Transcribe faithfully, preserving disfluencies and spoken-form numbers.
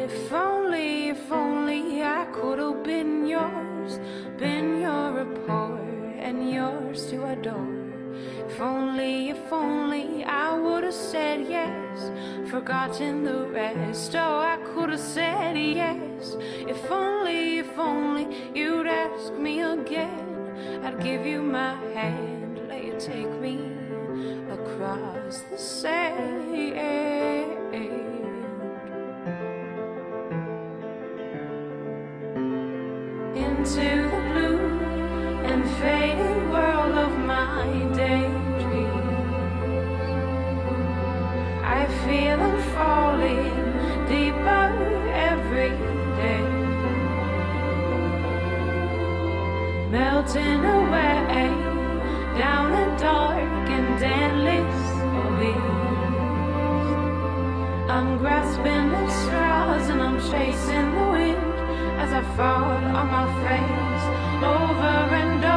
If only, if only I could have been yours, been your rapport and yours to adore. If only, if only I would have said yes, forgotten the rest. Oh, I could have said yes. If only, if only you'd ask me again, I'd give you my hand, let you take me across the sand. Into the blue and faded world of my daydreams, I feel them falling deeper every day, melting away down a dark and endless abyss. I'm grasping at straws and I'm chasing the wind as I fall on my face over and over.